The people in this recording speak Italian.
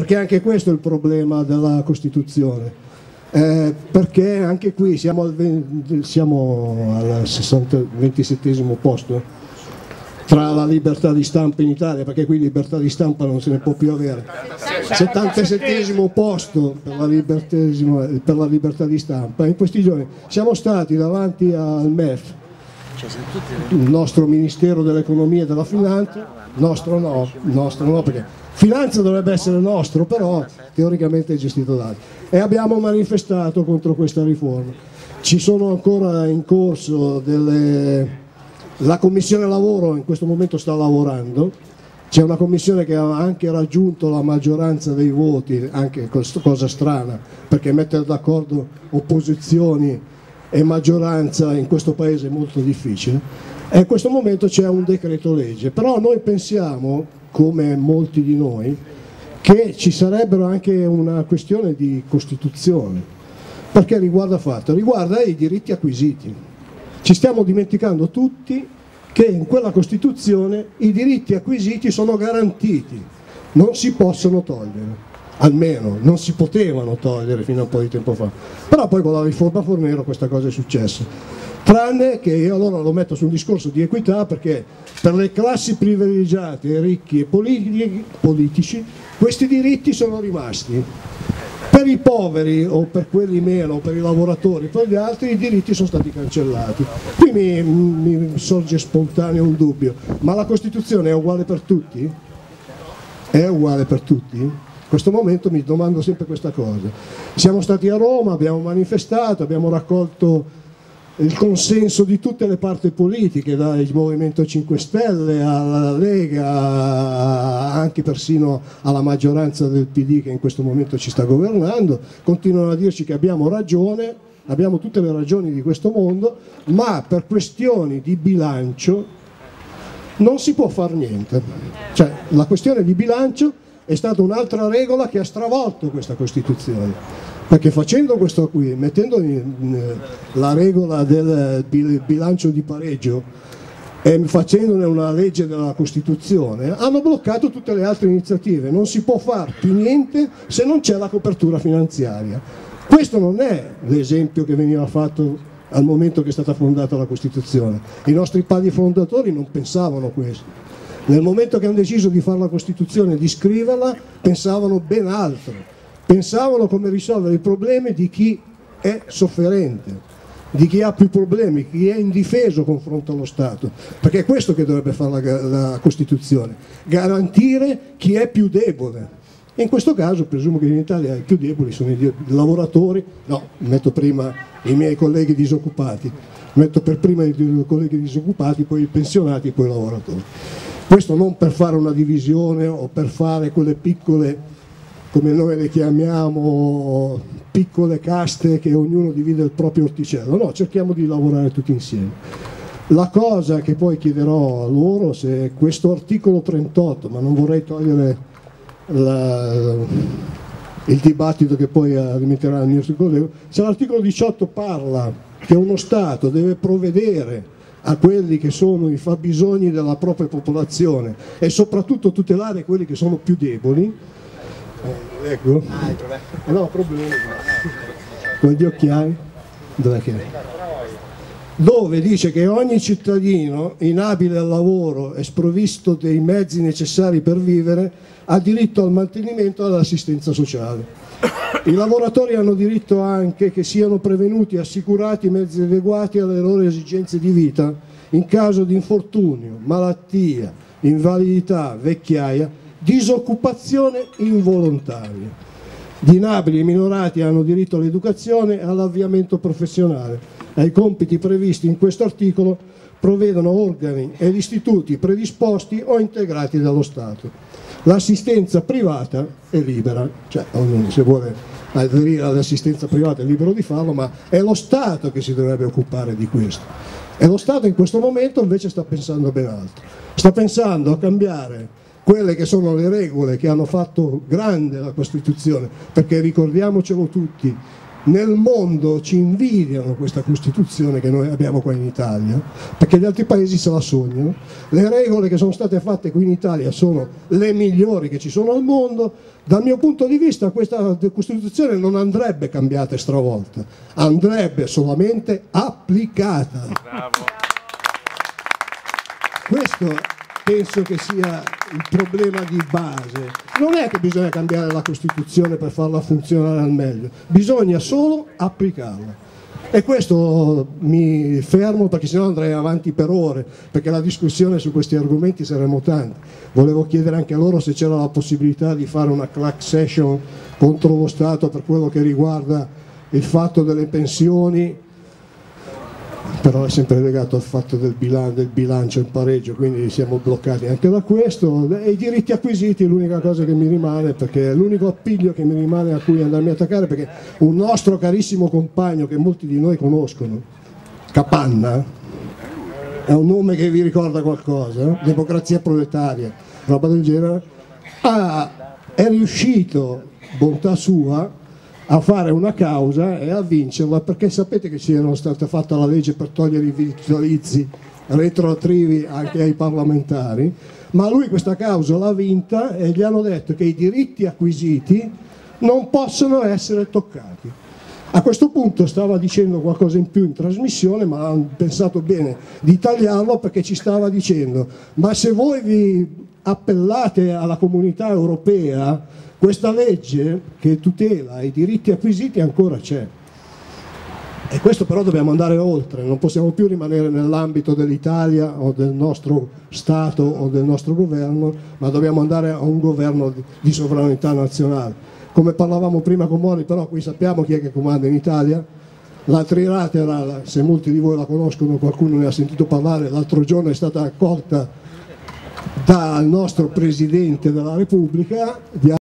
perché anche questo è il problema della Costituzione, perché anche qui siamo al 27° posto tra la libertà di stampa in Italia, perché qui libertà di stampa non se ne può più avere. 77° posto per la libertà di stampa. In questi giorni siamo stati davanti al MEF, il nostro Ministero dell'Economia e della Finanza, nostro no, perché Finanza dovrebbe essere nostro, però teoricamente è gestito da altri, e abbiamo manifestato contro questa riforma. Ci sono ancora in corso la Commissione Lavoro in questo momento sta lavorando, c'è una commissione che ha anche raggiunto la maggioranza dei voti, anche cosa strana, perché mettere d'accordo opposizioni e maggioranza in questo paese è molto difficile, e in questo momento c'è un decreto legge, però noi pensiamo, come molti di noi, che ci sarebbero anche una questione di Costituzione, perché riguarda i diritti acquisiti. Ci stiamo dimenticando tutti che in quella Costituzione i diritti acquisiti sono garantiti, non si possono togliere, almeno non si potevano togliere fino a un po' di tempo fa, però poi con la riforma Fornero questa cosa è successa, tranne che io allora lo metto su un discorso di equità, perché per le classi privilegiate, ricchi e politici questi diritti sono rimasti. Per i poveri o per quelli meno, per i lavoratori, per gli altri i diritti sono stati cancellati. Qui mi sorge spontaneo un dubbio, ma la Costituzione è uguale per tutti? È uguale per tutti? In questo momento mi domando sempre questa cosa. Siamo stati a Roma, abbiamo manifestato, abbiamo raccolto il consenso di tutte le parti politiche, dal Movimento 5 Stelle alla Lega, anche persino alla maggioranza del PD che in questo momento ci sta governando. Continuano a dirci che abbiamo ragione, abbiamo tutte le ragioni di questo mondo, ma per questioni di bilancio non si può fare niente. Cioè, la questione di bilancio è stata un'altra regola che ha stravolto questa Costituzione. Perché facendo questo qui, mettendo la regola del bilancio di pareggio e facendone una legge della Costituzione, hanno bloccato tutte le altre iniziative. Non si può fare più niente se non c'è la copertura finanziaria. Questo non è l'esempio che veniva fatto al momento che è stata fondata la Costituzione. I nostri padri fondatori non pensavano questo. Nel momento che hanno deciso di fare la Costituzione e di scriverla, pensavano ben altro. Pensavano come risolvere i problemi di chi è sofferente, di chi ha più problemi, chi è indifeso confronto allo Stato, perché è questo che dovrebbe fare la Costituzione, garantire chi è più debole. E in questo caso presumo che in Italia i più deboli sono i lavoratori, no, metto prima i miei colleghi disoccupati, metto per prima i colleghi disoccupati, poi i pensionati e poi i lavoratori. Questo non per fare una divisione o per fare quelle piccole, come noi le chiamiamo, piccole caste che ognuno divide il proprio orticello, no, cerchiamo di lavorare tutti insieme. La cosa che poi chiederò a loro, se questo articolo 38, ma non vorrei togliere il dibattito che poi alimenterà il mio collega, se l'articolo 18 parla che uno Stato deve provvedere a quelli che sono i fabbisogni della propria popolazione e soprattutto tutelare quelli che sono più deboli, ecco, no, problema con gli occhiali, dov'è che è? Dove dice che ogni cittadino inabile al lavoro e sprovvisto dei mezzi necessari per vivere ha diritto al mantenimento e all'assistenza sociale. I lavoratori hanno diritto anche che siano prevenuti e assicurati mezzi adeguati alle loro esigenze di vita in caso di infortunio, malattia, invalidità, vecchiaia, disoccupazione involontaria. Gli inabili e i minorati hanno diritto all'educazione e all'avviamento professionale. Ai compiti previsti in questo articolo provvedono organi ed istituti predisposti o integrati dallo Stato. L'assistenza privata è libera, cioè ognuno se vuole aderire all'assistenza privata è libero di farlo, ma è lo Stato che si dovrebbe occupare di questo. E lo Stato in questo momento invece sta pensando ben altro. Sta pensando a cambiare quelle che sono le regole che hanno fatto grande la Costituzione, perché ricordiamocelo tutti, nel mondo ci invidiano questa Costituzione che noi abbiamo qua in Italia, perché gli altri paesi se la sognano. Le regole che sono state fatte qui in Italia sono le migliori che ci sono al mondo. Dal mio punto di vista questa Costituzione non andrebbe cambiata e stravolta, andrebbe solamente applicata. Bravo. Questo penso che sia il problema di base. Non è che bisogna cambiare la Costituzione per farla funzionare al meglio, bisogna solo applicarla. E questo mi fermo, perché sennò andrei avanti per ore, perché la discussione su questi argomenti saremmo tanti. Volevo chiedere anche a loro se c'era la possibilità di fare una class session contro lo Stato per quello che riguarda il fatto delle pensioni, però è sempre legato al fatto del bilancio in pareggio, quindi siamo bloccati anche da questo. E i diritti acquisiti è l'unica cosa che mi rimane, perché è l'unico appiglio che mi rimane a cui andarmi a attaccare, perché un nostro carissimo compagno che molti di noi conoscono, Capanna, è un nome che vi ricorda qualcosa, Democrazia Proletaria, roba del genere, è riuscito, bontà sua, a fare una causa e a vincerla, perché sapete che c'era stata fatta la legge per togliere i vitalizi retroattivi anche ai parlamentari, ma lui questa causa l'ha vinta e gli hanno detto che i diritti acquisiti non possono essere toccati. A questo punto stava dicendo qualcosa in più in trasmissione, ma hanno pensato bene di tagliarlo, perché ci stava dicendo: ma se voi vi appellate alla Comunità Europea, questa legge che tutela i diritti acquisiti ancora c'è. E questo però dobbiamo andare oltre, non possiamo più rimanere nell'ambito dell'Italia o del nostro Stato o del nostro governo, ma dobbiamo andare a un governo di sovranità nazionale. Come parlavamo prima con Mori, però qui sappiamo chi è che comanda in Italia. La Trilateral, se molti di voi la conoscono, qualcuno ne ha sentito parlare, l'altro giorno è stata accolta dal nostro Presidente della Repubblica.